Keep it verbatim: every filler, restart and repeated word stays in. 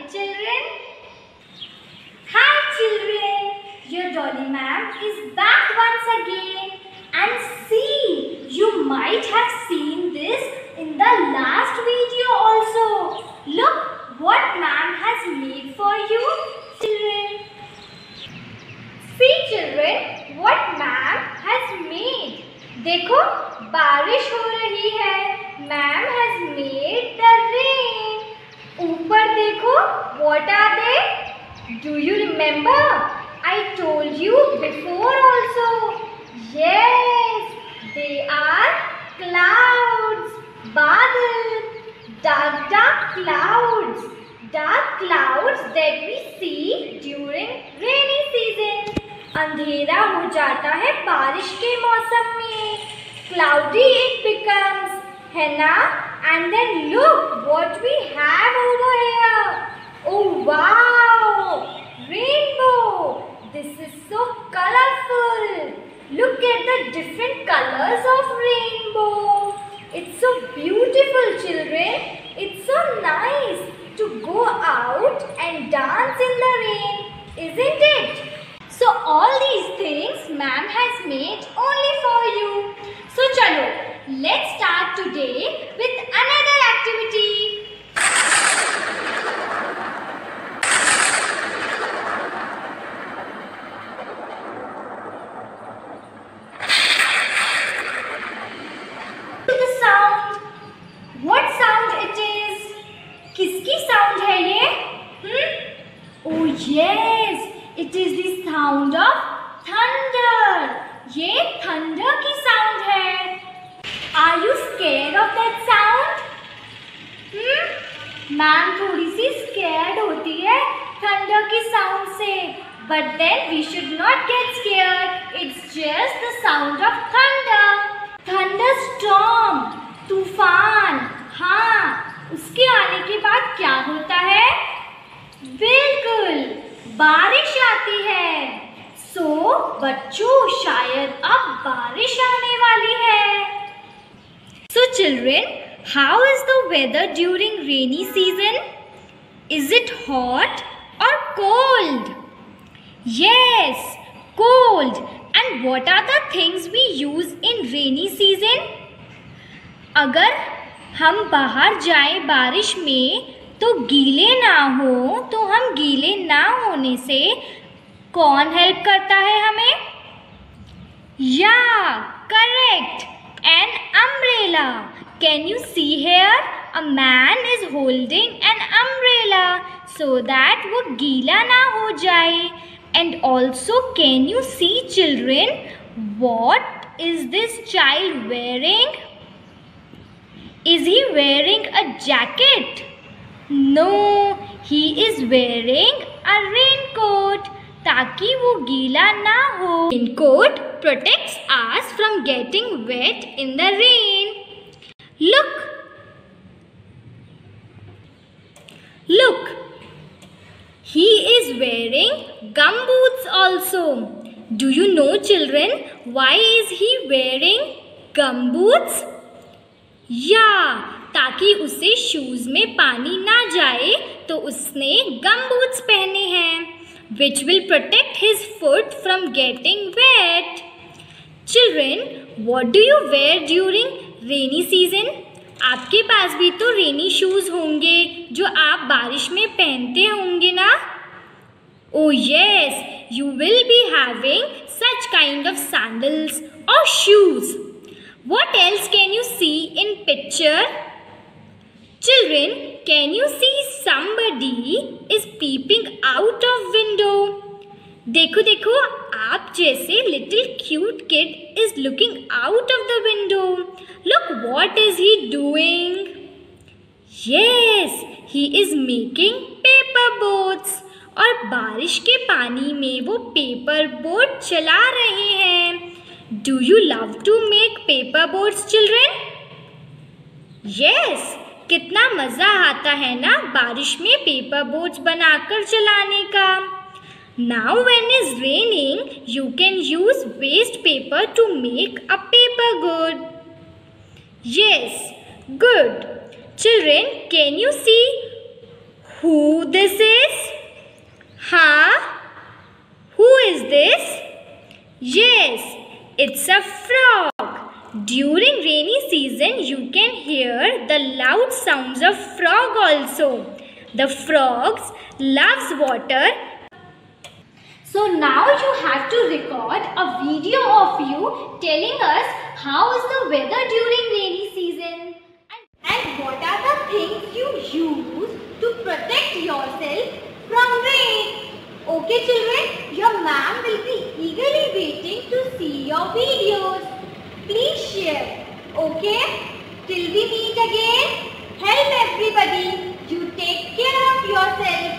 children? Hi children, your Dolly ma'am is back once again, and see, you might have seen this in the last video also. Look what ma'am has made for you children. See children, what ma'am has made. देखो बारिश हो रही है. Ma'am has made the rain. ऊपर देखो, what are they? Do you remember? I told you before also. Yes, they are clouds. बादल. Dark, dark clouds. Dark clouds that we see during rainy season. अंधेरा हो जाता है बारिश के मौसम में. Cloudy it becomes, है ना? And then look what we have over here. Oh wow! Rainbow! This is so colorful. Look at the different colors of rainbow. It's so beautiful children. It's so nice to go out and dance in the rain, isn't it? So all these things ma'am has made only for you. So chalo, let's start today with another activity. The sound. What sound it is? किसकी sound है ये? Hmm? Oh yes. It is the sound of thunder. ये thunder की sound है. Are you scared of that sound? Hmm? Ma'am थोड़ी सी scared होती है thunder की sound से. But then we should not get scared. It's just the sound of thunder. Thunderstorm, तूफान. हाँ, उसके आने के बाद क्या होता है? बिल्कुल बारिश आती है. सो so, बच्चों शायद अब बारिश आने वाली है. So children, how is the weather during rainy season? Is it hot or cold? Yes, cold. And what are the things we use in rainy season? अगर हम बाहर जाएं बारिश में तो गीले ना हो, तो हम गीले ना होने से कौन हेल्प करता है हमें? या correct, an umbrella. Can you see here? A man is holding an umbrella so that वो गीला ना हो जाए. And also can you see children, what is this child wearing? Is he wearing a jacket? No, he is wearing a raincoat ताकि वो गीला ना हो. Raincoat protects us from getting wet in the rain. Look, look, he is wearing gumboots also. Do you know children, why is he wearing gumboots? Yeah, ताकि उसे shoes में पानी ना जाए तो उसने गमबूट्स पहने हैं, which will protect his foot from getting wet. Children, what do you wear during rainy season? आपके पास भी तो रेनी शूज होंगे जो आप बारिश में पहनते होंगे ना? Oh yes, you will be having such kind of sandals or shoes. What else can you see in picture? Children, can you see somebody is peeping out of window? देखो देखो, आप जैसे little cute kid is looking out of the window. Look what is he doing? Yes, he is making paper boats. और बारिश के पानी में वो पेपर बोट चला रहे हैं. Do you love to make paper boats, children? Yes. कितना मज़ा आता है ना बारिश में पेपर बोट्स बनाकर चलाने का. Now when is raining, you can use waste paper to make a paper good. Yes, good. Children, can you see who this is? Huh? Who is this? Yes, it's a frog. During rainy season, you can hear the loud sounds of frog also. The frogs loves water. So now you have to record a video of you telling us how is the weather during rainy season and what are the things you use to protect yourself from rain. Okay children, your ma'am will be eagerly waiting to see your videos. Please share. Okay? Till we meet again, help everybody. You take care of yourself.